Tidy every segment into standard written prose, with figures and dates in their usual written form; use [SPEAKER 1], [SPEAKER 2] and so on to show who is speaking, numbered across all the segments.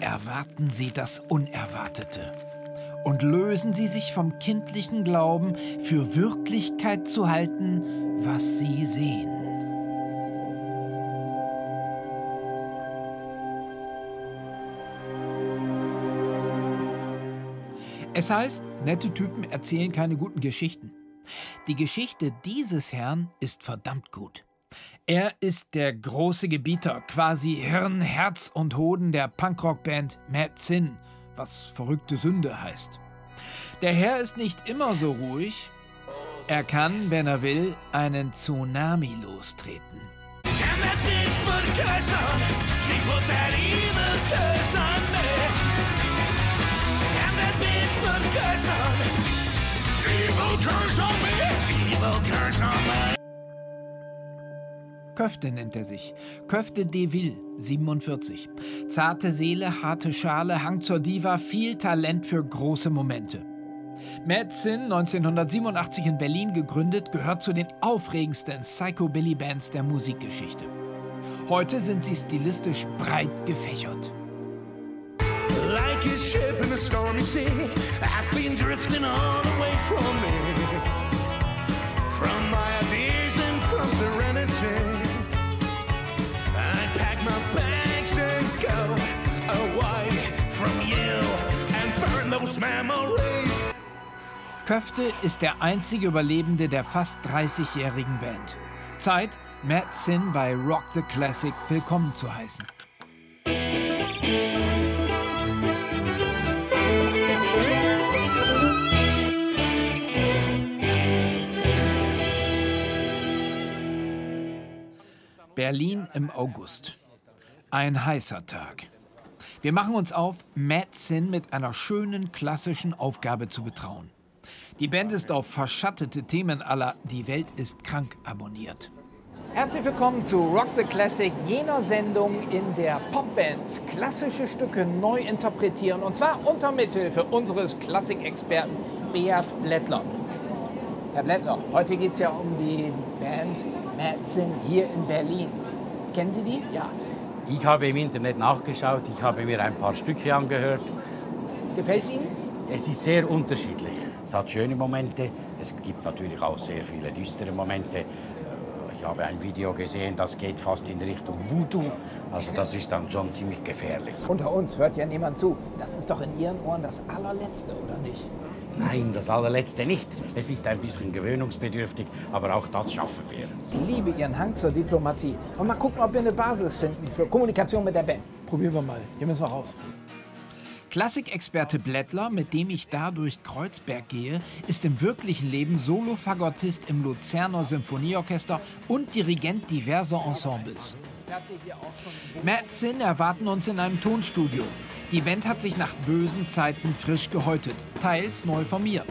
[SPEAKER 1] erwarten Sie das Unerwartete und lösen Sie sich vom kindlichen Glauben, für Wirklichkeit zu halten, was Sie sehen. Es heißt, nette Typen erzählen keine guten Geschichten. Die Geschichte dieses Herrn ist verdammt gut. Er ist der große Gebieter, quasi Hirn, Herz und Hoden der Punkrock-Band meetz, was verrückte Sünde heißt. Der Herr ist nicht immer so ruhig. Er kann, wenn er will, einen Tsunami lostreten. Köfte nennt er sich. Köfte de Ville, 47. Zarte Seele, harte Schale, Hang zur Diva, viel Talent für große Momente. meetz, 1987 in Berlin gegründet, gehört zu den aufregendsten Psychobilly-Bands der Musikgeschichte. Heute sind sie stilistisch breit gefächert. Like a ship in a stormy sea, I've been drifting all away from me, from my ideas and from serenity. I pack my bags and go away from you and burn those memories. Köfte ist der einzige Überlebende der fast 30-jährigen Band. Zeit, meetz bei Rock the Classic willkommen zu heißen. Berlin im August. Ein heißer Tag. Wir machen uns auf, meetz mit einer schönen klassischen Aufgabe zu betrauen. Die Band ist auf verschattete Themen aller Die Welt ist krank abonniert. Herzlich willkommen zu Rock the Classic, jener Sendung, in der Popbands klassische Stücke neu interpretieren. Und zwar unter Mithilfe unseres Klassikexperten Beat Blättler. Herr Blättler, heute geht es ja um die Band meetz hier in Berlin. Kennen Sie die? Ja.
[SPEAKER 2] Ich habe im Internet nachgeschaut, ich habe mir ein paar Stücke angehört.
[SPEAKER 1] Gefällt es Ihnen?
[SPEAKER 2] Es ist sehr unterschiedlich. Es hat schöne Momente, es gibt natürlich auch sehr viele düstere Momente. Ich habe ein Video gesehen, das geht fast in Richtung Voodoo. Also das ist dann schon ziemlich gefährlich.
[SPEAKER 1] Unter uns hört ja niemand zu. Das ist doch in Ihren Ohren das allerletzte, oder nicht?
[SPEAKER 2] Nein, das allerletzte nicht. Es ist ein bisschen gewöhnungsbedürftig, aber auch das schaffen wir.
[SPEAKER 1] Ich liebe Ihren Hang zur Diplomatie. Und mal gucken, ob wir eine Basis finden für Kommunikation mit der Band. Probieren wir mal. Hier müssen wir raus. Klassikexperte Blättler, mit dem ich da durch Kreuzberg gehe, ist im wirklichen Leben Solo-Fagottist im Luzerner Symphonieorchester und Dirigent diverser Ensembles. meetz erwarten uns in einem Tonstudio. Die Band hat sich nach bösen Zeiten frisch gehäutet, teils neu formiert.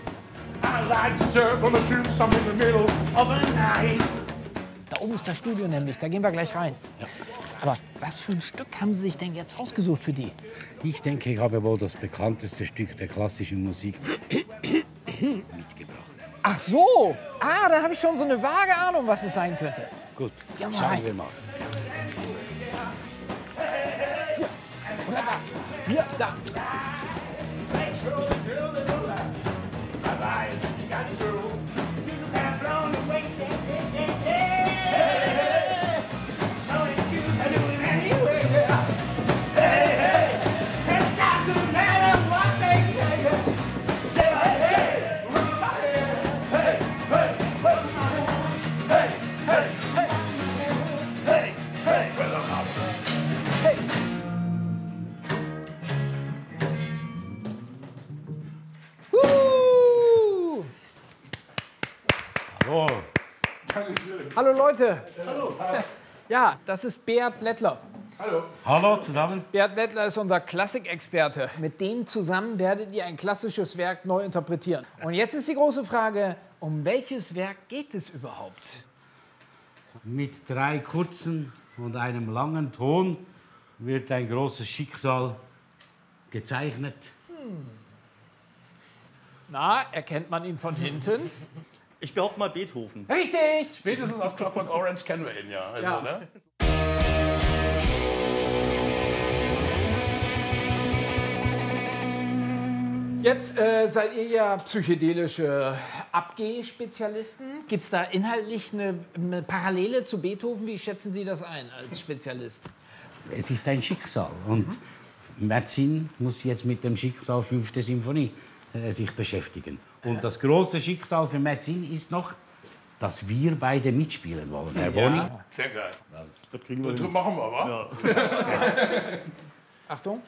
[SPEAKER 1] Da oben ist das Studio nämlich, da gehen wir gleich rein. Ja. Aber was für ein Stück haben Sie sich denn jetzt ausgesucht für die?
[SPEAKER 2] Ich denke, ich habe wohl das bekannteste Stück der klassischen Musik mitgebracht.
[SPEAKER 1] Ach so! Ah, da habe ich schon so eine vage Ahnung, was es sein könnte.
[SPEAKER 2] Gut,
[SPEAKER 1] ja,
[SPEAKER 2] schauen wir mal.
[SPEAKER 1] Hier, da. Hallo Leute.
[SPEAKER 3] Hallo.
[SPEAKER 1] Ja, das ist Beat Blättler.
[SPEAKER 3] Hallo.
[SPEAKER 2] Hallo zusammen.
[SPEAKER 1] Beat Blättler ist unser Klassikexperte. Mit dem zusammen werdet ihr ein klassisches Werk neu interpretieren. Und jetzt ist die große Frage, um welches Werk geht es überhaupt?
[SPEAKER 2] Mit 3 kurzen und einem langen Ton wird ein großes Schicksal gezeichnet.
[SPEAKER 1] Na, erkennt man ihn von hinten?
[SPEAKER 3] Ich behaupte mal Beethoven.
[SPEAKER 1] Richtig!
[SPEAKER 3] Spätestens auf Clockwork Orange kennen wir ihn ja. Also,
[SPEAKER 1] ja.
[SPEAKER 3] Ne?
[SPEAKER 1] Jetzt seid ihr ja psychedelische Abgeh-Spezialisten. Gibt es da inhaltlich eine Parallele zu Beethoven? Wie schätzen Sie das ein als Spezialist?
[SPEAKER 2] Es ist ein Schicksal. Und Metzin muss jetzt mit dem Schicksal 5. Symphonie sich beschäftigen. Und das große Schicksal für Metzin ist noch, dass wir beide mitspielen wollen. Herr Boni?
[SPEAKER 1] Ja.
[SPEAKER 4] Sehr geil.
[SPEAKER 3] Das kriegen wir
[SPEAKER 4] Das
[SPEAKER 3] hin.
[SPEAKER 4] machen wir, wa?
[SPEAKER 3] Ja.
[SPEAKER 1] Achtung.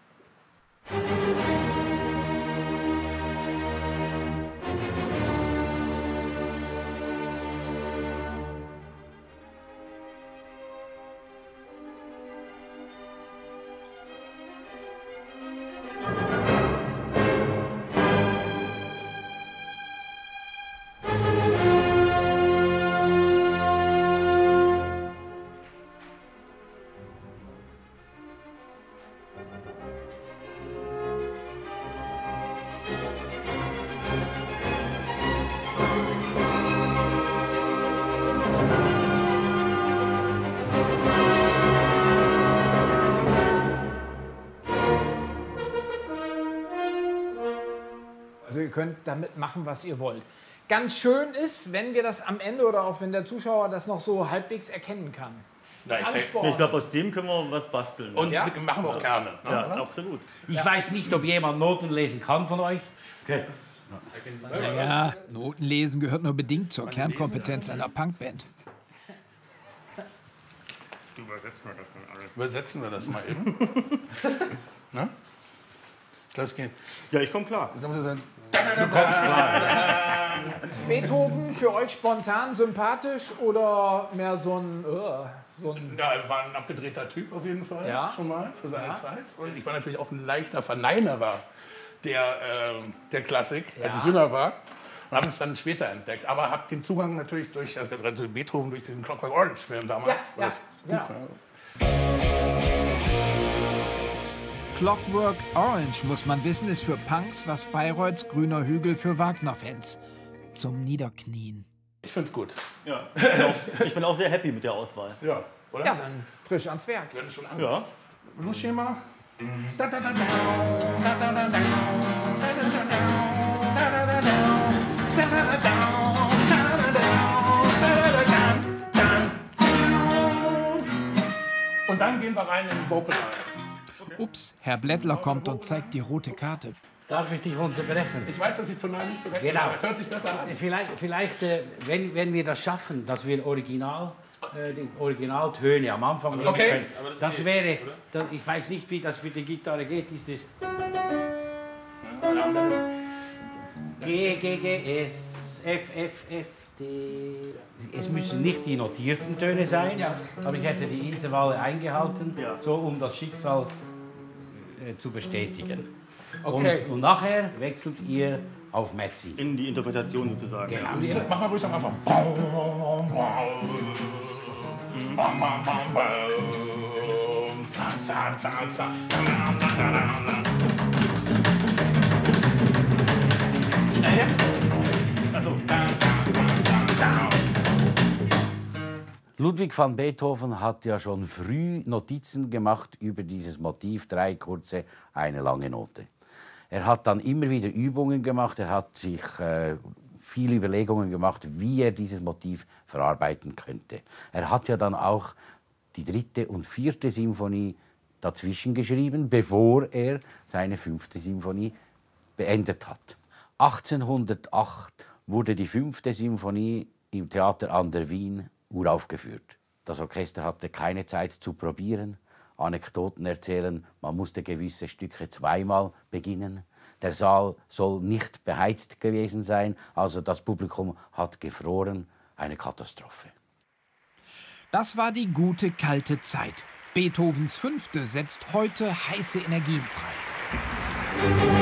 [SPEAKER 1] Also ihr könnt damit machen, was ihr wollt. Ganz schön ist, wenn wir das am Ende oder auch wenn der Zuschauer das noch so halbwegs erkennen kann.
[SPEAKER 4] Na, ich
[SPEAKER 1] Alles
[SPEAKER 4] denk-
[SPEAKER 1] Sport.
[SPEAKER 3] Ich glaube, aus dem können wir was basteln.
[SPEAKER 4] Und
[SPEAKER 1] Ja.
[SPEAKER 4] machen wir auch gerne. Ne?
[SPEAKER 3] Ja,
[SPEAKER 4] oder?
[SPEAKER 3] absolut.
[SPEAKER 2] Ich weiß nicht, ob jemand Noten lesen kann von euch. Okay.
[SPEAKER 1] Ja, Noten lesen gehört nur bedingt zur Kernkompetenz einer Punkband.
[SPEAKER 3] Du übersetzt mal das dann alles.
[SPEAKER 4] Übersetzen wir das mal eben. Ne? Ich glaube, es geht.
[SPEAKER 3] Ja, ich komme klar.
[SPEAKER 4] Ich glaub, das ist ein-
[SPEAKER 1] Beethoven für euch spontan sympathisch oder mehr so ein
[SPEAKER 4] Ja, er war ein abgedrehter Typ auf jeden Fall,
[SPEAKER 1] Ja.
[SPEAKER 4] schon mal für seine
[SPEAKER 1] Ja.
[SPEAKER 4] Zeit. Und ich war natürlich auch ein leichter Verneinerer der Klassik, als
[SPEAKER 1] Ja.
[SPEAKER 4] ich jünger war. Und habe es dann später entdeckt. Aber habe den Zugang natürlich durch Beethoven, durch diesen Clockwork Orange-Film damals.
[SPEAKER 1] Ja,
[SPEAKER 4] Das
[SPEAKER 1] ja,
[SPEAKER 4] Buch,
[SPEAKER 1] ja. Clockwork Orange, muss man wissen, ist für Punks, was Bayreuths grüner Hügel für Wagner-Fans. Zum Niederknien.
[SPEAKER 4] Ich finde es gut.
[SPEAKER 3] Ja. Ich bin auch sehr happy mit der Auswahl.
[SPEAKER 4] Ja, oder?
[SPEAKER 1] Ja, dann frisch ans Werk.
[SPEAKER 4] Wir hatten schon Angst.
[SPEAKER 3] Ja.
[SPEAKER 4] Blues-Schema. Und dann gehen wir rein in den Vocal rein.
[SPEAKER 1] Ups, Herr Blättler kommt und zeigt die rote Karte.
[SPEAKER 2] Darf ich dich unterbrechen?
[SPEAKER 4] Ich weiß, dass ich tonal nicht korrekt bin,
[SPEAKER 2] Genau.
[SPEAKER 4] aber es hört sich besser an.
[SPEAKER 2] Vielleicht wenn wir das schaffen, dass wir die Originaltöne am Anfang nehmen
[SPEAKER 4] Okay.
[SPEAKER 2] können, das wäre, ich weiß nicht, wie das für die Gitarre geht, ist das
[SPEAKER 4] Ja, und das ist-
[SPEAKER 2] G, G, G, S, F, F, F, D. Es müssen nicht die notierten Töne sein, aber ich hätte die Intervalle eingehalten, so um das Schicksal zu bestätigen.
[SPEAKER 4] Okay.
[SPEAKER 2] Und nachher wechselt ihr auf Metzin.
[SPEAKER 3] In die Interpretation sozusagen.
[SPEAKER 2] Genau.
[SPEAKER 4] Mach mal ruhig am Anfang. Schnell jetzt?
[SPEAKER 3] Achso.
[SPEAKER 2] Ludwig van Beethoven hat ja schon früh Notizen gemacht über dieses Motiv, 3 kurze, eine lange Note. Er hat dann immer wieder Übungen gemacht, er hat sich viele Überlegungen gemacht, wie er dieses Motiv verarbeiten könnte. Er hat ja dann auch die 3. und 4. Symphonie dazwischen geschrieben, bevor er seine 5. Symphonie beendet hat. 1808 wurde die 5. Symphonie im Theater an der Wien uraufgeführt. Das Orchester hatte keine Zeit zu probieren, Anekdoten erzählen, man musste gewisse Stücke zweimal beginnen. Der Saal soll nicht beheizt gewesen sein, also das Publikum hat gefroren, eine Katastrophe.
[SPEAKER 1] Das war die gute kalte Zeit. Beethovens 5. setzt heute heiße Energien frei.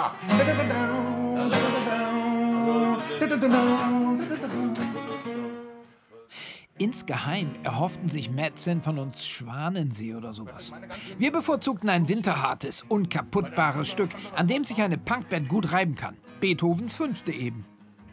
[SPEAKER 4] Ah.
[SPEAKER 1] Insgeheim erhofften sich Meetzen von uns Schwanensee oder sowas. Wir bevorzugten ein winterhartes, unkaputtbares Stück, an dem sich eine Punkband gut reiben kann. Beethovens 5. eben.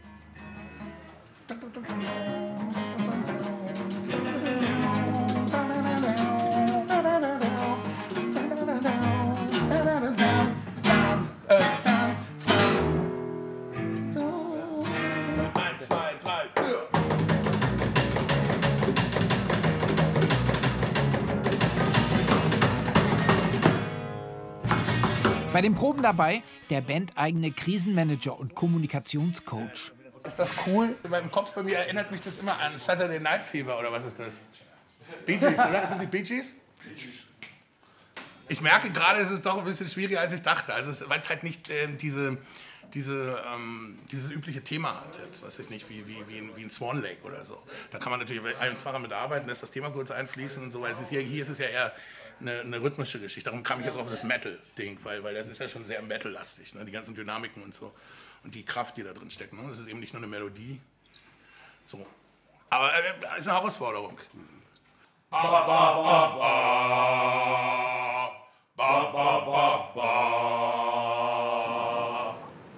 [SPEAKER 1] Bei den Proben dabei der bandeigene Krisenmanager und Kommunikationscoach.
[SPEAKER 4] Ist das cool? In meinem Kopf bei mir erinnert mich das immer an Saturday Night Fever, oder was ist das? Bee Gees, oder? Ist das die Bee Gees? Ich merke gerade, es ist doch ein bisschen schwieriger, als ich dachte. Also weil es halt nicht dieses übliche Thema hat. Jetzt, weiß ich nicht, wie ein Swan Lake oder so. Da kann man natürlich einfacher mit arbeiten, lässt das Thema kurz einfließen und so. Weil hier ist es ja eher eine rhythmische Geschichte. Darum kam ich jetzt auch auf das Metal-Ding, weil das ist ja schon sehr Metal-lastig, ne? Die ganzen Dynamiken und so. Und die Kraft, die da drin steckt. Ne? Das ist eben nicht nur eine Melodie. So. Aber ist eine Herausforderung. Ba, ba, ba, ba. Ba, ba, ba, ba.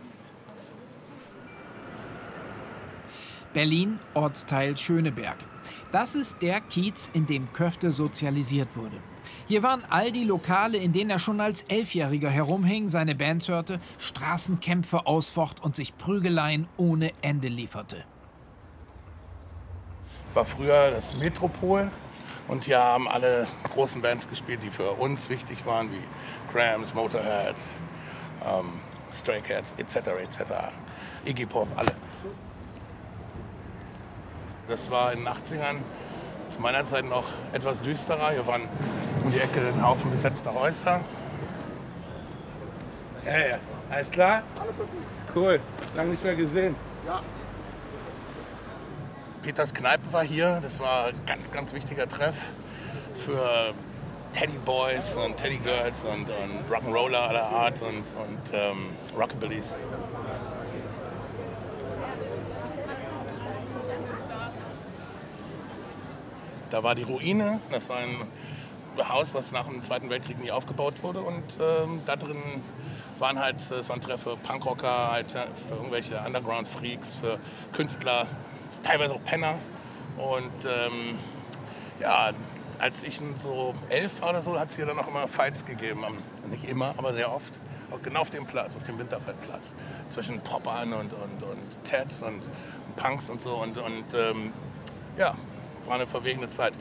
[SPEAKER 1] Berlin, Ortsteil Schöneberg. Das ist der Kiez, in dem Köfte sozialisiert wurde. Hier waren all die Lokale, in denen er schon als 11-Jähriger herumhing, seine Bands hörte, Straßenkämpfe ausfocht und sich Prügeleien ohne Ende lieferte.
[SPEAKER 4] War früher das Metropol und hier haben alle großen Bands gespielt, die für uns wichtig waren, wie Cramps, Motorhead, Stray Cats etc. etc. Iggy Pop, alle. Das war in den 80ern zu meiner Zeit noch etwas düsterer. Hier waren um die Ecke ein Haufen besetzter Häuser. Hey, alles klar? Cool, lange nicht mehr gesehen. Ja. Peters Kneipe war hier. Das war ein ganz, ganz wichtiger Treff für Teddy Boys und Teddy Girls und Rock'n'Roller aller Art und Rockabillys. Da war die Ruine, das war ein Haus, was nach dem Zweiten Weltkrieg nie aufgebaut wurde. Und da drin waren halt, es war ein Treff für Punkrocker, halt für irgendwelche Underground-Freaks, für Künstler, teilweise auch Penner. Und ja, als ich so 11 war oder so, hat es hier dann auch immer Fights gegeben. Nicht immer, aber sehr oft. Auch genau auf dem Platz, auf dem Winterfeldplatz. Zwischen Poppern und Teds und Punks und so. Und ja, war eine verwegene Zeit.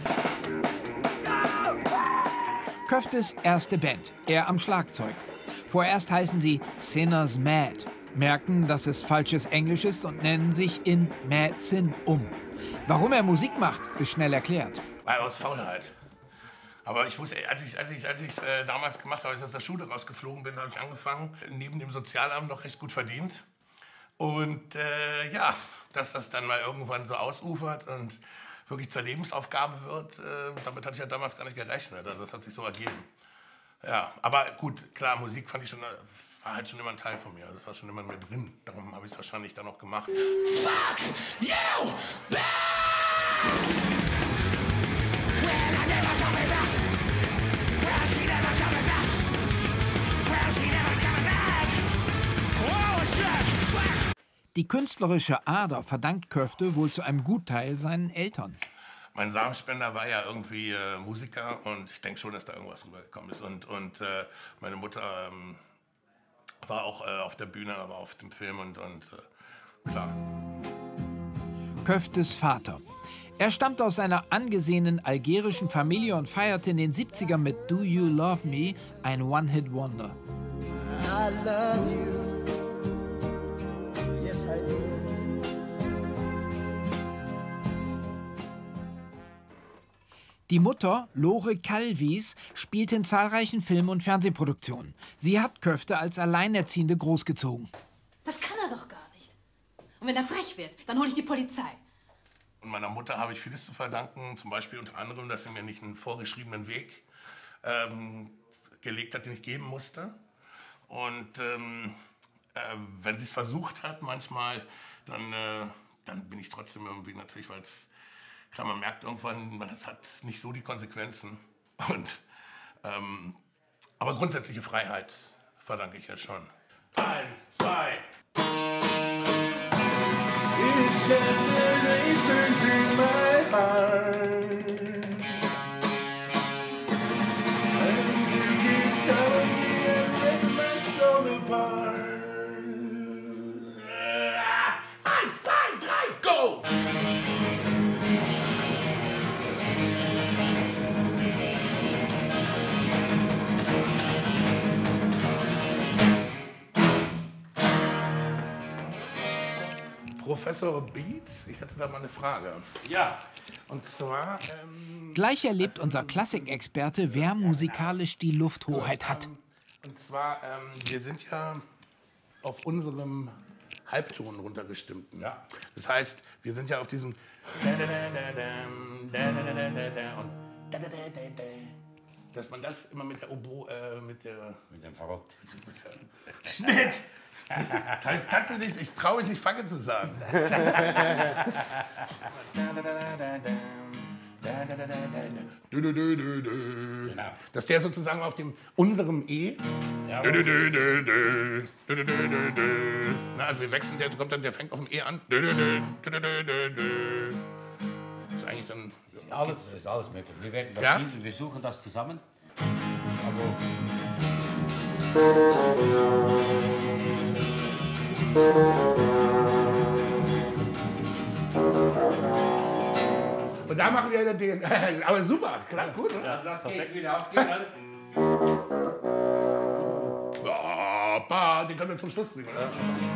[SPEAKER 1] Köftes erste Band, er am Schlagzeug. Vorerst heißen sie Sinners Mad, merken, dass es falsches Englisch ist und nennen sich in Meetzen um. Warum er Musik macht, ist schnell erklärt.
[SPEAKER 4] Aus Faulheit. Aber ich wusste, als ich es damals gemacht habe, als ich aus der Schule rausgeflogen bin, habe ich angefangen, neben dem Sozialamt noch recht gut verdient. Und ja, dass das dann mal irgendwann so ausufert und wirklich zur Lebensaufgabe wird, damit hatte ich ja damals gar nicht gerechnet. Also das hat sich so ergeben. Ja, aber gut, klar, Musik fand ich schon, war halt schon immer ein Teil von mir. Also das war schon immer in mir drin. Darum habe ich es wahrscheinlich dann auch gemacht. Fuck you back! Well, I never coming back. Well, she never coming back. Well, she never coming back. Oh, it's back.
[SPEAKER 1] Die künstlerische Ader verdankt Köfte wohl zu einem Gutteil seinen Eltern.
[SPEAKER 4] Mein Samenspender war ja irgendwie Musiker und ich denke schon, dass da irgendwas rübergekommen ist. Und meine Mutter war auch auf der Bühne, aber auf dem Film und klar.
[SPEAKER 1] Köftes Vater. Er stammt aus einer angesehenen algerischen Familie und feierte in den 70ern mit Do You Love Me ein One-Hit-Wonder.
[SPEAKER 5] I love you. Yes, I do.
[SPEAKER 1] Die Mutter, Lore Calvis, spielt in zahlreichen Film- und Fernsehproduktionen. Sie hat Köfte als Alleinerziehende großgezogen.
[SPEAKER 6] Das kann er doch gar nicht. Und wenn er frech wird, dann hole ich die Polizei.
[SPEAKER 4] Und meiner Mutter habe ich vieles zu verdanken, zum Beispiel unter anderem, dass sie mir nicht einen vorgeschriebenen Weg gelegt hat, den ich geben musste. Und wenn sie es versucht hat, manchmal, dann bin ich trotzdem irgendwie natürlich, weil es, klar, man merkt irgendwann, das hat nicht so die Konsequenzen. Aber grundsätzliche Freiheit verdanke ich ja schon. 1, 2. It's just a racing through my heart. And you keep telling me and breaking my soul apart. 1, 2, 3, go! Professor Beat, ich hätte da mal eine Frage.
[SPEAKER 2] Ja.
[SPEAKER 4] Und zwar...
[SPEAKER 1] Gleich erlebt unser Klassikexperte, wer musikalisch die Lufthoheit hat.
[SPEAKER 4] Und zwar, wir sind ja auf unserem Halbton runtergestimmten.
[SPEAKER 2] Ja.
[SPEAKER 4] Das heißt, wir sind ja auf diesem... Dass man das immer mit der mit
[SPEAKER 2] dem Fagott.
[SPEAKER 4] Schnitt! Das heißt tatsächlich, ich traue mich nicht Facke zu sagen.
[SPEAKER 2] Genau.
[SPEAKER 4] Dass der sozusagen auf dem unserem E.
[SPEAKER 2] Ja,
[SPEAKER 4] Na, also wir wechseln, der kommt dann, der fängt auf dem E an. Das ist eigentlich dann.
[SPEAKER 2] ist alles möglich. Wir werden das
[SPEAKER 4] Ja?
[SPEAKER 2] finden, wir suchen das zusammen.
[SPEAKER 4] Und da machen wir den. Aber super, klar, gut, oder?
[SPEAKER 2] Also das geht wieder aufgehen.
[SPEAKER 4] Den können wir zum Schluss bringen, oder?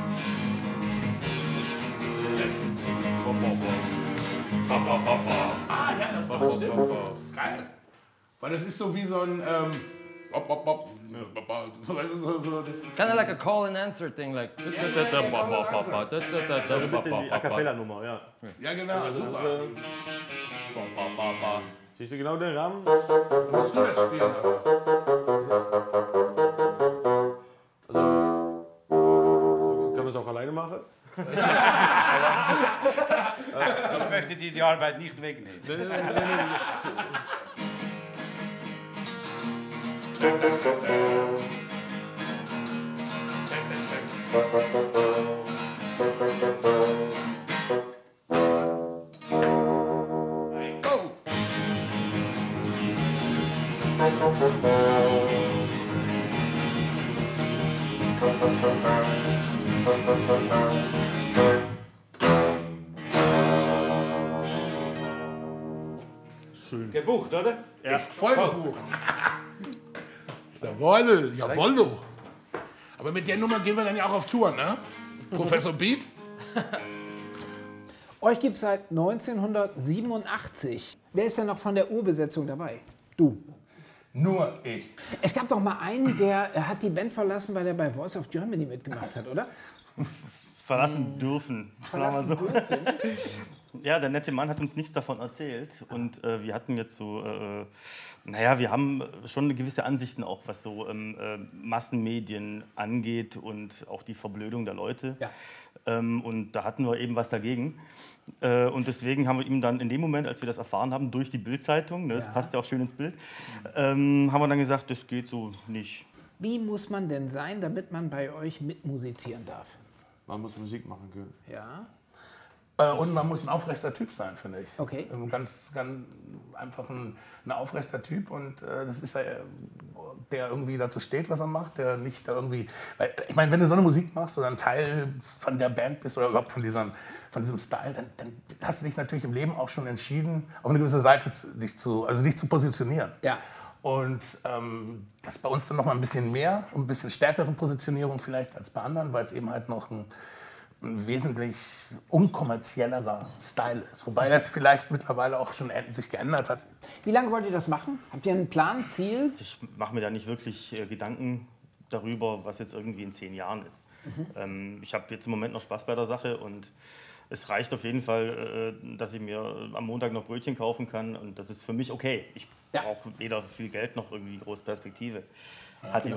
[SPEAKER 4] Yes. Ah ja, das war stimmt. Das ist geil. Weil das ist so wie so ein so, weißt du, so, das ist
[SPEAKER 7] Kind of like a call and answer thing, like.
[SPEAKER 3] Das ist ein bisschen die A Cappella-Nummer, ja.
[SPEAKER 4] Ja, genau, super.
[SPEAKER 3] Siehst du genau den Rahmen?
[SPEAKER 4] Musst du das spielen, aber.
[SPEAKER 3] Kann man es auch alleine machen?
[SPEAKER 2] Ich möchte dir die Arbeit nicht wegnehmen.
[SPEAKER 4] Go!
[SPEAKER 3] Schön.
[SPEAKER 2] Gebucht, oder?
[SPEAKER 3] Ja.
[SPEAKER 4] Ist voll gebucht. Jawohl, jawollo. Aber mit der Nummer gehen wir dann ja auch auf Tour, ne? Professor Beat?
[SPEAKER 1] Euch gibt es seit 1987. Wer ist denn noch von der Urbesetzung dabei? Du.
[SPEAKER 4] Nur ich.
[SPEAKER 1] Es gab doch mal einen, der hat die Band verlassen, weil er bei Voice of Germany mitgemacht hat, oder?
[SPEAKER 3] Verlassen dürfen, sagen wir so.
[SPEAKER 1] Dürfen.
[SPEAKER 3] Ja, der nette Mann hat uns nichts davon erzählt. Und wir hatten jetzt so, naja, wir haben schon eine gewisse Ansichten auch, was so Massenmedien angeht und auch die Verblödung der Leute.
[SPEAKER 1] Ja.
[SPEAKER 3] Und da hatten wir eben was dagegen. Und deswegen haben wir ihm dann in dem Moment, als wir das erfahren haben, durch die Bild-Zeitung, ne, das passt ja auch schön ins Bild, haben wir dann gesagt, das geht so nicht.
[SPEAKER 1] Wie muss man denn sein, damit man bei euch mitmusizieren darf?
[SPEAKER 8] Man muss Musik machen können.
[SPEAKER 1] Ja.
[SPEAKER 4] Und man muss ein aufrechter Typ sein, finde ich.
[SPEAKER 1] Okay.
[SPEAKER 4] Ganz einfach ein aufrechter Typ. Und das ist der irgendwie dazu steht, was er macht, der nicht da irgendwie... Weil, ich meine, wenn du so eine Musik machst oder ein Teil von der Band bist oder überhaupt von diesem Style, dann hast du dich natürlich im Leben auch schon entschieden, auf eine gewisse Seite dich zu positionieren.
[SPEAKER 1] Ja.
[SPEAKER 4] Und das ist bei uns dann noch mal ein bisschen mehr, ein bisschen stärkere Positionierung vielleicht als bei anderen, weil es eben halt noch ein wesentlich unkommerziellerer Style ist. Wobei das vielleicht mittlerweile auch schon sich geändert hat.
[SPEAKER 1] Wie lange wollt ihr das machen? Habt ihr einen Plan, Ziel?
[SPEAKER 3] Ich mache mir da nicht wirklich Gedanken darüber, was jetzt irgendwie in 10 Jahren ist. Ich habe jetzt im Moment noch Spaß bei der Sache und es reicht auf jeden Fall, dass ich mir am Montag noch Brötchen kaufen kann und das ist für mich okay. Ich brauche weder viel Geld noch irgendwie große Perspektive. Hatte ich noch nie.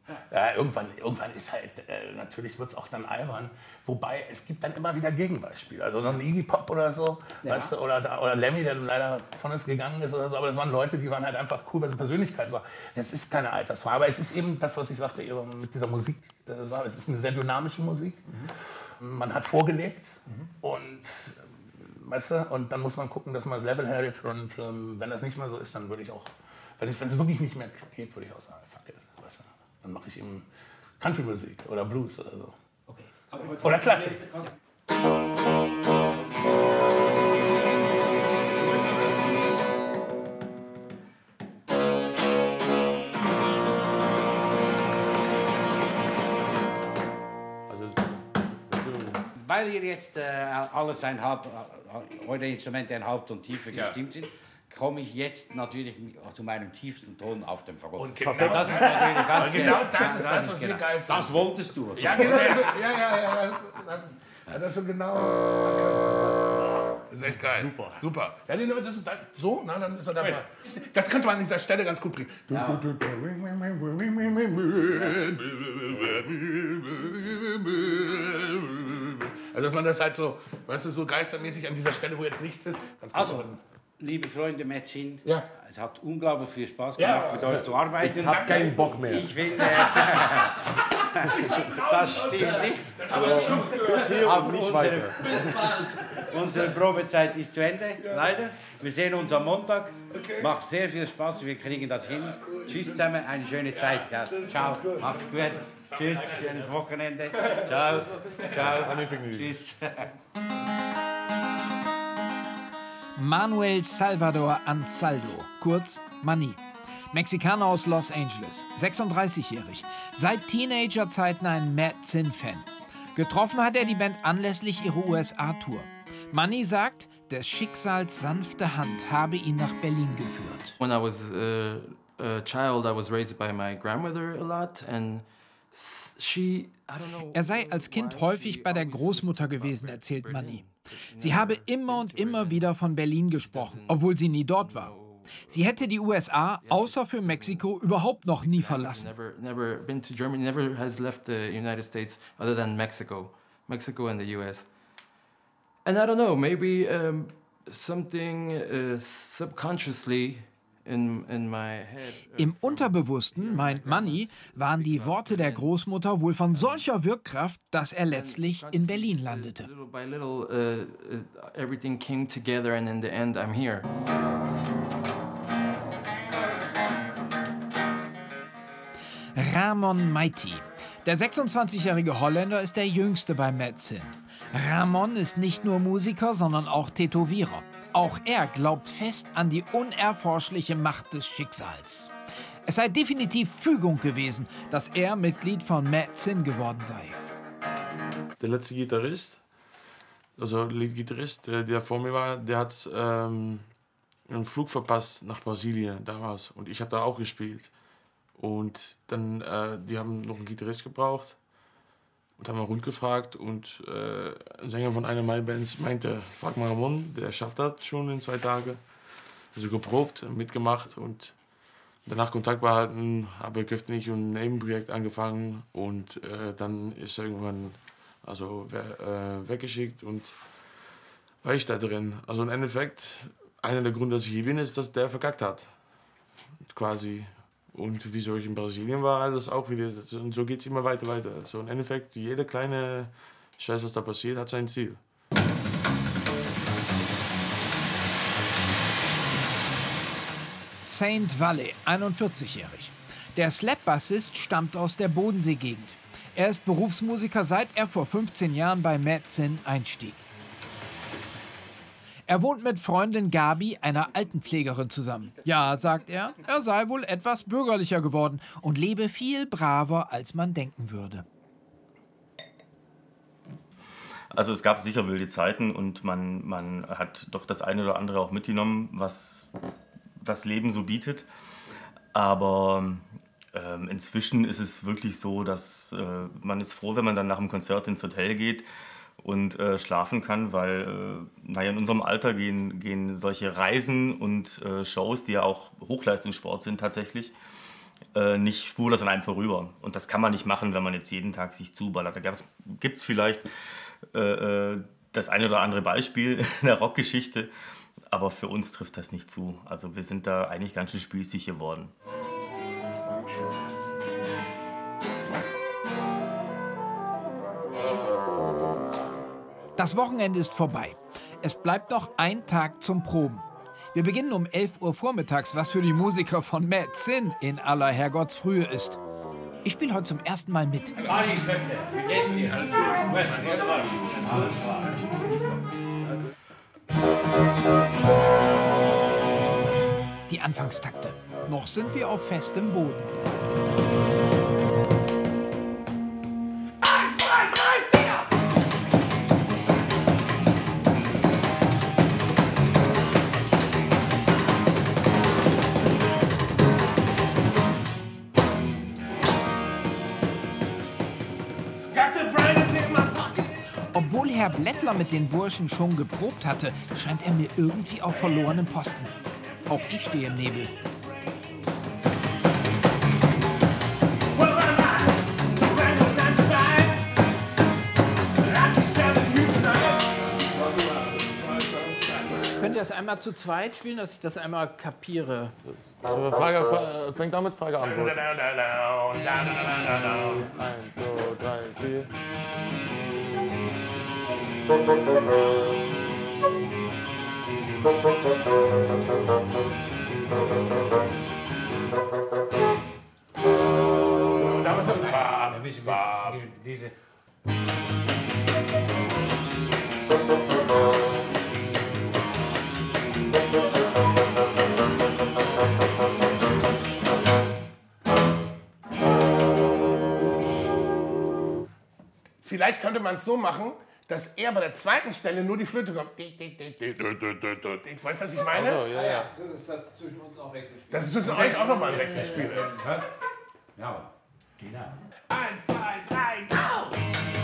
[SPEAKER 4] Ja, irgendwann ist halt, natürlich wird es auch dann albern. Wobei, es gibt dann immer wieder Gegenbeispiele. Also noch ein Iggy Pop oder so, weißt du, oder Lemmy, der leider von uns gegangen ist oder so. Aber das waren Leute, die waren halt einfach cool, weil es eine Persönlichkeit war. Das ist keine Altersfrage. Aber es ist eben das, was ich sagte, mit dieser Musik. Es ist eine sehr dynamische Musik. Man hat vorgelebt und, weißt du, und dann muss man gucken, dass man das Level hält. Und wenn das nicht mehr so ist, dann würde ich auch, wenn es wirklich nicht mehr geht, würde ich auch sagen, fuck it, weißt du. Dann mache ich eben Country-Musik oder Blues oder so.
[SPEAKER 1] Okay.
[SPEAKER 4] Oder Klassik.
[SPEAKER 2] Weil hier jetzt alles eure Instrumente ein Halbt und tiefer gestimmt sind, komme ich jetzt natürlich zu meinem tiefsten Ton auf dem Fagott.
[SPEAKER 4] Und genau
[SPEAKER 2] das ist natürlich ganz
[SPEAKER 4] genau das ist das, was wir geil finden.
[SPEAKER 2] Das wolltest du.
[SPEAKER 4] Ja, genau. Das ist schon genau. Das ist echt geil. Super. Ja, so, na, dann ist er dabei. Das könnte man an dieser Stelle ganz gut bringen. Ja. Also, dass man das halt so, weißt du, so geistermäßig an dieser Stelle, wo jetzt nichts ist.
[SPEAKER 2] Also, liebe Freunde, Metzin,
[SPEAKER 4] ja.
[SPEAKER 2] Es hat unglaublich viel Spaß gemacht, mit euch zu arbeiten.
[SPEAKER 8] Ich habe keinen Bock mehr.
[SPEAKER 2] Ich finde, das stimmt nicht. Aber unsere Probezeit ist zu Ende, leider. Wir sehen uns am Montag. Okay. Macht sehr viel Spaß, wir kriegen das hin. Cool. Tschüss zusammen, eine schöne Zeit. Ja. Ciao, macht's gut. Tschüss, schönes Wochenende. Ciao, ciao. Tschüss.
[SPEAKER 1] Manuel Salvador Ansaldo, kurz Manny. Mexikaner aus Los Angeles, 36-jährig. Seit Teenagerzeiten ein Meetz-Fan. Getroffen hat er die Band anlässlich ihrer USA-Tour. Manny sagt, des Schicksals sanfte Hand habe ihn nach Berlin geführt.
[SPEAKER 7] When I was a child, I was raised by my grandmother a lot and
[SPEAKER 1] er sei als Kind häufig bei der Großmutter gewesen, erzählt Manny. Sie habe immer und immer wieder von Berlin gesprochen, obwohl sie nie dort war. Sie hätte die USA, außer für Mexiko, überhaupt noch nie verlassen.
[SPEAKER 7] Never been to Germany, never has left the United States other than Mexico and the US. And I don't know, maybe something subconsciously in my head.
[SPEAKER 1] Im Unterbewussten, meint Manny, waren die Worte der Großmutter wohl von solcher Wirkkraft, dass er letztlich in Berlin landete.
[SPEAKER 7] Little by little, everything came together and in the end I'm here.
[SPEAKER 1] Ramon Maiti. Der 26-jährige Holländer ist der jüngste bei Meetz. Ramon ist nicht nur Musiker, sondern auch Tätowierer. Auch er glaubt fest an die unerforschliche Macht des Schicksals. Es sei definitiv Fügung gewesen, dass er Mitglied von Meetz geworden sei.
[SPEAKER 8] Der letzte Gitarrist, also Leadgitarrist, der vor mir war, der hat einen Flug verpasst nach Brasilien damals. Und ich habe da auch gespielt. Und dann, die haben noch einen Gitarrist gebraucht und haben mal rund gefragt. Und ein Sänger von einer meiner Bands meinte, frag mal Ramon, der schafft das schon in 2 Tagen. Also geprobt, mitgemacht und danach Kontakt behalten, habe kräftig ein Nebenprojekt angefangen und dann ist er irgendwann weggeschickt und war ich da drin. Also im Endeffekt, einer der Gründe, dass ich hier bin, ist, dass der verkackt hat. Quasi. Und wieso ich in Brasilien war, das auch wieder. Und so geht es immer weiter. So im Endeffekt, jeder kleine Scheiß, was da passiert, hat sein Ziel.
[SPEAKER 1] Saint Valley, 41-jährig. Der Slap-Bassist stammt aus der Bodensee-Gegend. Er ist Berufsmusiker, seit er vor 15 Jahren bei Meetz einstieg. Er wohnt mit Freundin Gabi, einer Altenpflegerin, zusammen. Ja, sagt er sei wohl etwas bürgerlicher geworden und lebe viel braver, als man denken würde.
[SPEAKER 3] Also es gab sicher wilde Zeiten und man hat doch das eine oder andere auch mitgenommen, was das Leben so bietet. Aber inzwischen ist es wirklich so, dass man ist froh, wenn man dann nach dem Konzert ins Hotel geht und schlafen kann, weil in unserem Alter gehen solche Reisen und Shows, die ja auch Hochleistungssport sind tatsächlich, nicht spurlos an einem vorüber. Und das kann man nicht machen, wenn man jetzt jeden Tag sich zuballert. Da gibt es vielleicht das eine oder andere Beispiel in der Rockgeschichte, aber für uns trifft das nicht zu. Also wir sind da eigentlich ganz schön spießig geworden.
[SPEAKER 1] Das Wochenende ist vorbei. Es bleibt noch ein Tag zum Proben. Wir beginnen um 11 Uhr vormittags, was für die Musiker von meetz in aller Herrgottsfrühe ist. Ich spiele heute zum ersten Mal mit.
[SPEAKER 2] Alles gut.
[SPEAKER 1] Die Anfangstakte. Noch sind wir auf festem Boden.
[SPEAKER 5] 1, 2, 3, 4!
[SPEAKER 1] Obwohl Herr Blättler mit den Burschen schon geprobt hatte, scheint er mir irgendwie auf verlorenem Posten. Auch ich stehe im Nebel. Könnt ihr das einmal zu zweit spielen, dass ich das einmal kapiere?
[SPEAKER 8] So, Frage, fängt damit Frage Antwort. 1, 2, 3, 4.
[SPEAKER 4] Und da müssen wir
[SPEAKER 2] Diese.
[SPEAKER 4] Vielleicht könnte man es so machen, dass er bei der zweiten Stelle nur die Flöte kommt. Weißt du, was ich meine?
[SPEAKER 8] Oh, ja.
[SPEAKER 1] Dass das zwischen uns auch Wechselspiel.
[SPEAKER 4] Dass es zwischen euch auch nochmal ein Wechselspiel ist.
[SPEAKER 2] Ja, genau.
[SPEAKER 4] 1, 2, 3, go!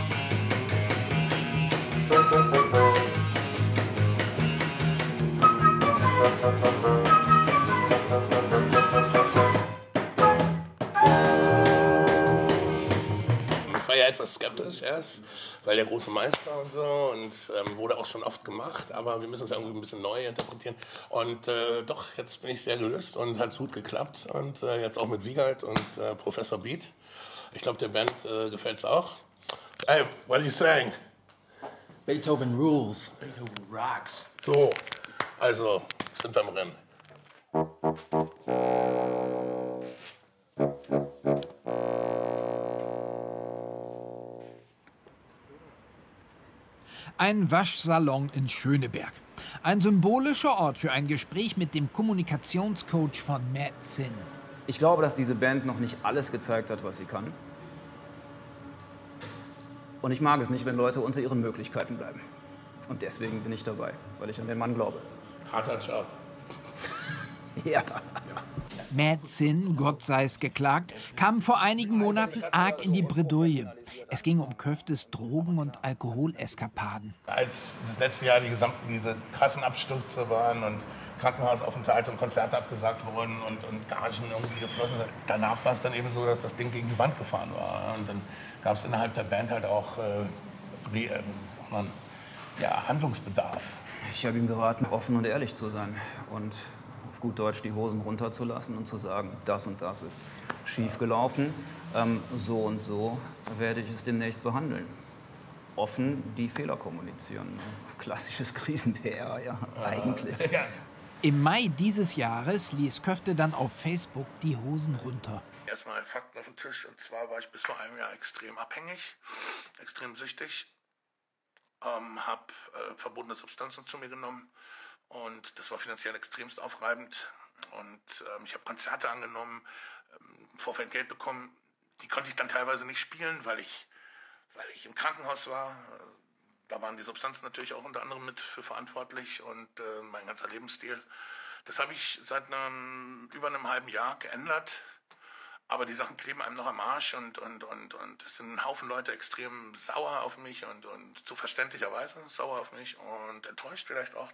[SPEAKER 4] Ich war ja etwas skeptisch erst, weil der große Meister und so und wurde auch schon oft gemacht, aber wir müssen es irgendwie ein bisschen neu interpretieren. Und doch, jetzt bin ich sehr gelöst und hat gut geklappt und jetzt auch mit Wiegald und Professor Beat. Ich glaube, der Band gefällt es auch. Hey, what are you saying?
[SPEAKER 7] Beethoven rules.
[SPEAKER 4] Beethoven rocks. So, also sind wir im Rennen.
[SPEAKER 1] Ein Waschsalon in Schöneberg. Ein symbolischer Ort für ein Gespräch mit dem Kommunikationscoach von meetz.
[SPEAKER 9] Ich glaube, dass diese Band noch nicht alles gezeigt hat, was sie kann. Und ich mag es nicht, wenn Leute unter ihren Möglichkeiten bleiben. Und deswegen bin ich dabei, weil ich an den Mann glaube.
[SPEAKER 4] Harter Job.
[SPEAKER 9] Ja.
[SPEAKER 1] meetz, Gott sei es geklagt, kam vor einigen Monaten arg in die Bredouille. Es ging um Köftes Drogen- und Alkoholeskapaden.
[SPEAKER 4] Als das letzte Jahr diese krassen Abstürze waren und Krankenhausaufenthalte und Konzerte abgesagt wurden und Gagen irgendwie geflossen sind, danach war es dann eben so, dass das Ding gegen die Wand gefahren war. Und dann gab es innerhalb der Band halt auch Handlungsbedarf.
[SPEAKER 9] Ich habe ihm geraten, offen und ehrlich zu sein und auf gut Deutsch die Hosen runterzulassen und zu sagen, das und das ist schief gelaufen, so und so werde ich es demnächst behandeln. Offen die Fehler kommunizieren. Klassisches Krisen-PR, ja, eigentlich.
[SPEAKER 4] Ja.
[SPEAKER 1] Im Mai dieses Jahres ließ Köfte dann auf Facebook die Hosen runter.
[SPEAKER 4] Erstmal Fakten auf den Tisch. Und zwar war ich bis vor einem Jahr extrem abhängig, extrem süchtig. Habe verbotene Substanzen zu mir genommen. Und das war finanziell extremst aufreibend. Und ich habe Konzerte angenommen, im Vorfeld Geld bekommen. Die konnte ich dann teilweise nicht spielen, weil ich im Krankenhaus war. Da waren die Substanzen natürlich auch unter anderem mit für verantwortlich und mein ganzer Lebensstil. Das habe ich seit über einem halben Jahr geändert. Aber die Sachen kleben einem noch am Arsch und es sind ein Haufen Leute extrem sauer auf mich und zu verständlicherweise sauer auf mich und enttäuscht vielleicht auch.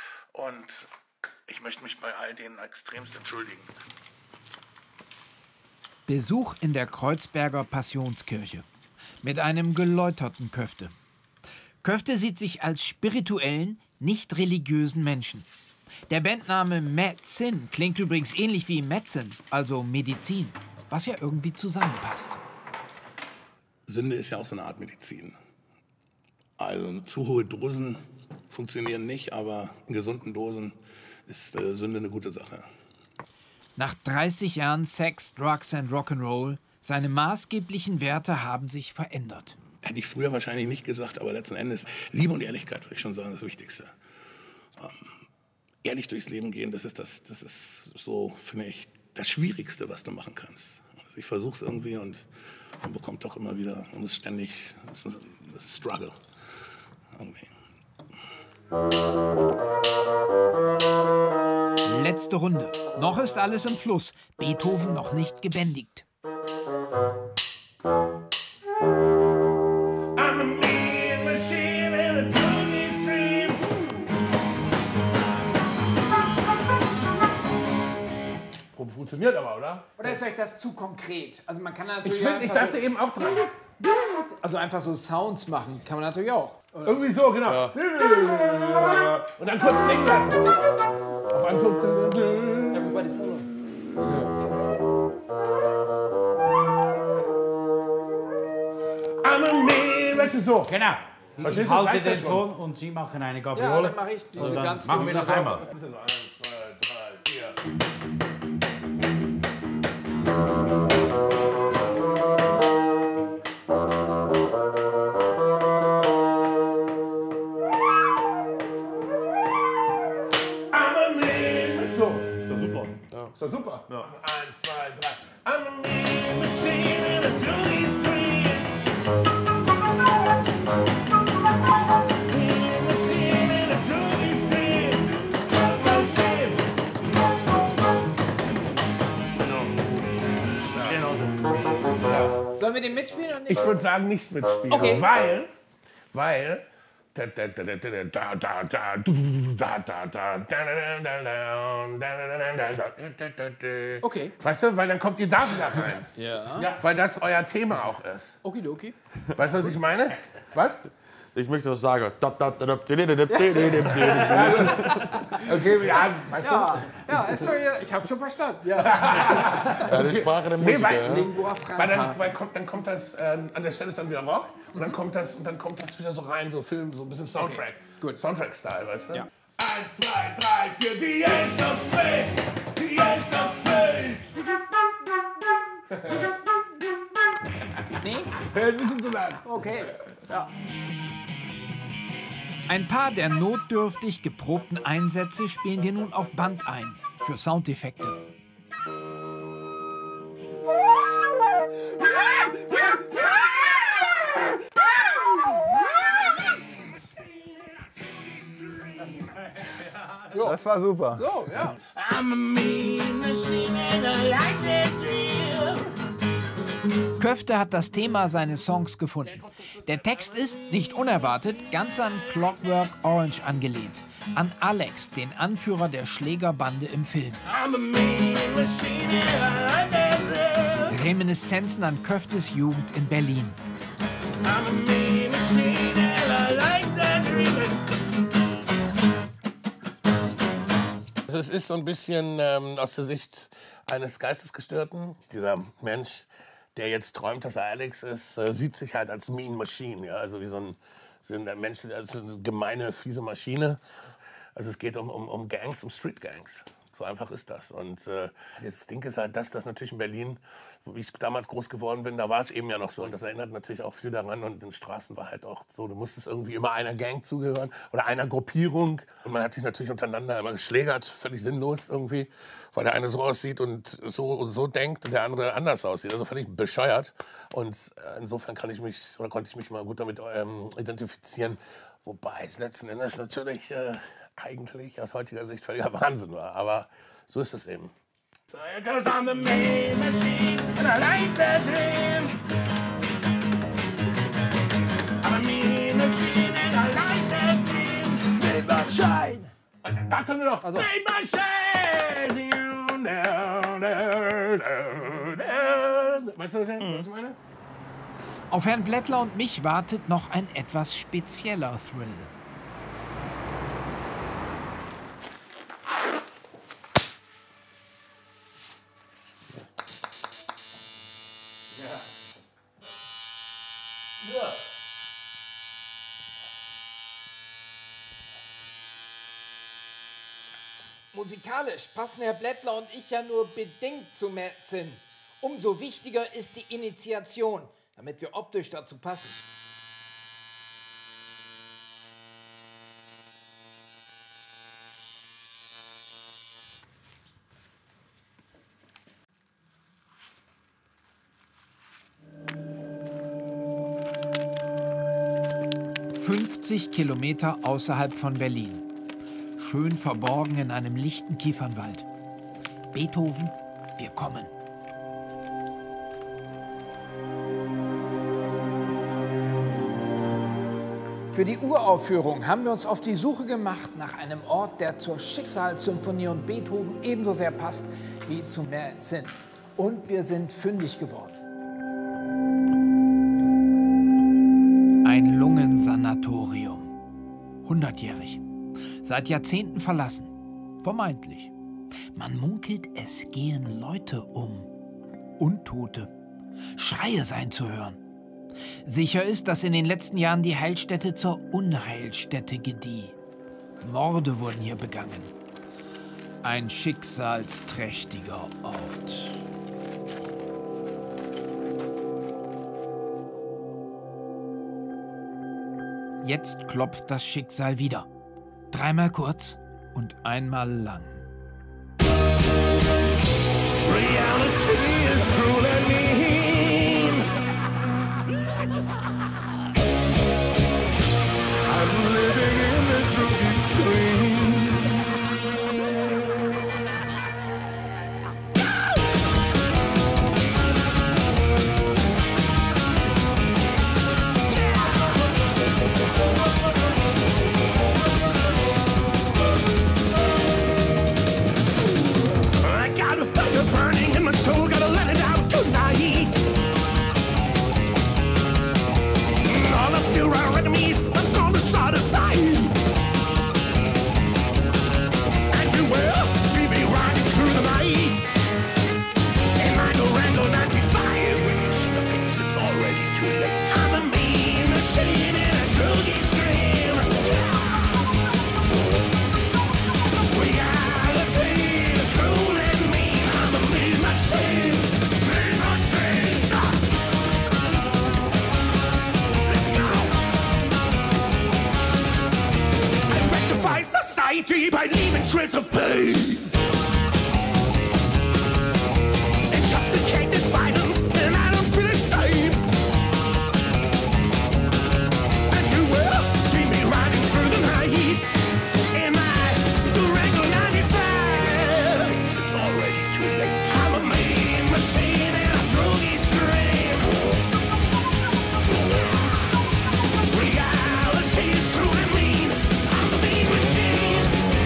[SPEAKER 4] Und ich möchte mich bei all denen extremst entschuldigen.
[SPEAKER 1] Besuch in der Kreuzberger Passionskirche mit einem geläuterten Köfte. Köfte sieht sich als spirituellen, nicht religiösen Menschen. Der Bandname Metzin klingt übrigens ähnlich wie Medicine, also Medizin, was ja irgendwie zusammenpasst.
[SPEAKER 4] Sünde ist ja auch so eine Art Medizin. Also zu hohe Dosen funktionieren nicht, aber in gesunden Dosen ist Sünde eine gute Sache.
[SPEAKER 1] Nach 30 Jahren Sex, Drugs and Rock'n'Roll, seine maßgeblichen Werte haben sich verändert.
[SPEAKER 4] Hätte ich früher wahrscheinlich nicht gesagt, aber letzten Endes Liebe und Ehrlichkeit, würde ich schon sagen, das Wichtigste. Ehrlich durchs Leben gehen, das ist so, finde ich, das Schwierigste, was du machen kannst. Also ich versuche es irgendwie und man bekommt doch immer wieder, man muss ständig, das ist ein Struggle. Irgendwie.
[SPEAKER 1] Letzte Runde. Noch ist alles im Fluss. Beethoven noch nicht gebändigt.
[SPEAKER 10] Funktioniert aber, oder?
[SPEAKER 1] Oder ist euch das zu konkret? Also man kann natürlich
[SPEAKER 10] Ich dachte eben auch dran.
[SPEAKER 1] also einfach so Sounds machen, kann man natürlich auch. Oder?
[SPEAKER 10] Irgendwie so, genau. Ja. Und dann kurz klingen lassen. Auf einem Ton.
[SPEAKER 1] Everybody follow.
[SPEAKER 10] I'm a man, weißt du so.
[SPEAKER 2] Genau.
[SPEAKER 10] Verstehst
[SPEAKER 2] Ich
[SPEAKER 10] du, das
[SPEAKER 2] halte
[SPEAKER 10] reicht ja
[SPEAKER 2] den
[SPEAKER 10] schon.
[SPEAKER 2] Ton und Sie machen eine
[SPEAKER 1] Ja,
[SPEAKER 2] Gabriole.
[SPEAKER 1] dann mache ich diese
[SPEAKER 2] Und dann
[SPEAKER 1] ganz
[SPEAKER 2] machen wir noch einmal.
[SPEAKER 10] Das ist so 1, 2, 3, 4. Ist doch super. Ja. 1, 2, 3. I'm a mean machine in a droogies dream. Mean machine in a droogies dream. Machine.
[SPEAKER 1] Genau. Sollen wir den mitspielen oder nicht?
[SPEAKER 10] Ich würde sagen, nicht mitspielen.
[SPEAKER 1] Okay.
[SPEAKER 10] Weil
[SPEAKER 1] okay.
[SPEAKER 10] Weißt du, weil dann kommt ihr da wieder rein.
[SPEAKER 1] Ja.
[SPEAKER 10] Weil das euer Thema auch ist.
[SPEAKER 1] Okidoki.
[SPEAKER 10] Weißt du, was ich meine? Was?
[SPEAKER 8] Ich möchte was sagen.
[SPEAKER 10] Okay, ja, weißt du?
[SPEAKER 1] Ja, ich habe schon verstanden. Ja.
[SPEAKER 8] Ja, die Sprache der Musiker.
[SPEAKER 1] Lingua franca.
[SPEAKER 10] Dann kommt das, an der Stelle ist dann wieder Rock und dann kommt das wieder so rein, so Film, so ein bisschen Soundtrack.
[SPEAKER 1] Okay, gut.
[SPEAKER 10] Soundtrack-Style, weißt du?
[SPEAKER 1] Ja.
[SPEAKER 10] 1, 2, 3, 4, die Ace of Spades, die Ace of Spades.
[SPEAKER 1] Nee?
[SPEAKER 10] Ein bisschen zu lang.
[SPEAKER 1] Okay. Ja. Ein paar der notdürftig geprobten Einsätze spielen wir nun auf Band ein, für Soundeffekte.
[SPEAKER 9] Das war super.
[SPEAKER 1] So, ja. Köfte hat das Thema seines Songs gefunden. Der Text ist, nicht unerwartet, ganz an Clockwork Orange angelehnt. An Alex, den Anführer der Schlägerbande im Film. Reminiszenzen an Köftes Jugend in Berlin.
[SPEAKER 10] Also es ist so ein bisschen aus der Sicht eines Geistesgestörten. Dieser Mensch, der jetzt träumt, dass er Alex ist, sieht sich halt als Mean Machine. Ja? Also wie so ein Mensch, also eine gemeine, fiese Maschine. Also es geht um Gangs, um Street Gangs. So einfach ist das. Und das Ding ist halt das natürlich in Berlin, wie ich damals groß geworden bin, da war es eben ja noch so. Und das erinnert natürlich auch viel daran. Und in den Straßen war halt auch so, du musstest irgendwie immer einer Gang zugehören oder einer Gruppierung. Und man hat sich natürlich untereinander immer geschlägert, völlig sinnlos irgendwie, weil der eine so aussieht und so denkt und der andere anders aussieht. Also völlig bescheuert. Und insofern konnte ich mich mal gut damit identifizieren. Wobei es letzten Endes natürlich eigentlich aus heutiger Sicht völliger Wahnsinn war. Aber so ist es eben. Da können wir noch. Also. Weißt du, was ich meine?
[SPEAKER 1] Auf Herrn Blättler und mich wartet noch ein etwas spezieller Thrill. Musikalisch passen Herr Blättler und ich ja nur bedingt zu meetz. Umso wichtiger ist die Initiation, damit wir optisch dazu passen. ...50 Kilometer außerhalb von Berlin. Schön verborgen in einem lichten Kiefernwald. Beethoven, wir kommen. Für die Uraufführung haben wir uns auf die Suche gemacht nach einem Ort, der zur Schicksalssymphonie und Beethoven ebenso sehr passt wie zu meetz. Und wir sind fündig geworden. Ein Lungensanatorium. 100-jährig. Seit Jahrzehnten verlassen. Vermeintlich. Man munkelt, es gehen Leute um. Untote. Schreie seien zu hören. Sicher ist, dass in den letzten Jahren die Heilstätte zur Unheilstätte gedieh. Morde wurden hier begangen. Ein schicksalsträchtiger Ort. Jetzt klopft das Schicksal wieder. Dreimal kurz und einmal lang.
[SPEAKER 11] Reality is cruel and mean. I'm living in the droogies dream. I got a fire burning in my soul, gotta let it out tonight. All of you are enemies, I'm gonna start a fight. And you will see me riding through the night in my Durango 95. When you see the face, it's already too late. I'm a mean machine in a droogie stream. Reality is cruel and mean. I'm a mean machine, mean machine. Let's go. I rectify society by leaving trails of pain. Intoxicated violence, and I don't feel ashamed. And you will see me riding through the night in my Durango 95. It's already too late. I'm a mean machine and a droogie scream. Reality is true and mean. I'm a mean machine.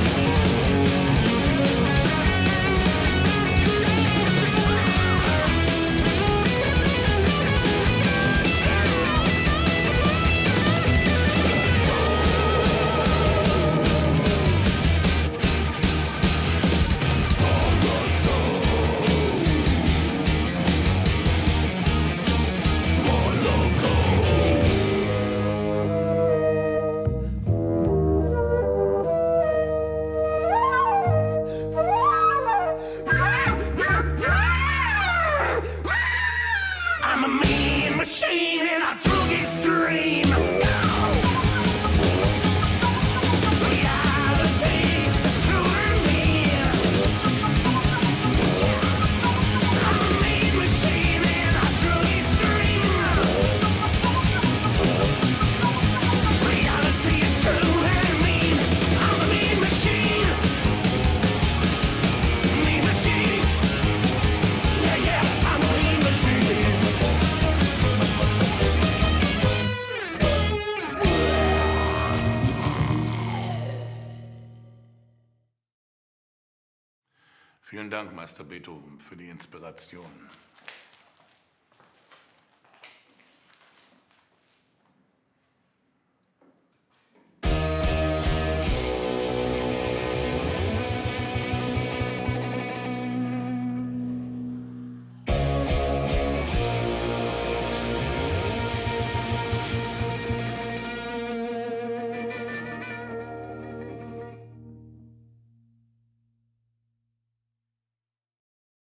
[SPEAKER 11] I'm a mean machine in a droogie's dream. Reality is true and mean. I'm a mean machine in a droogie's dream. Reality is true and mean. I'm a mean machine. Mean machine. Yeah, yeah, I'm a mean machine.
[SPEAKER 10] Vielen Dank, Meister Beethoven, für die Inspiration.